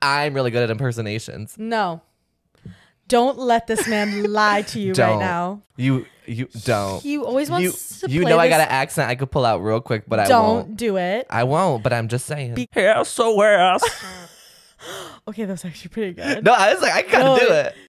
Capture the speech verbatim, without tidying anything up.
I'm really good at impersonations. No. Don't let this man lie to you Don't. right now. You you don't. You always wants You, to you play know I this. got an accent I could pull out real quick, but I Don't won't. do it. I won't, but I'm just saying. Be- yeah, so where's? Okay, that was actually pretty good. No, I was like, I can't No, do it.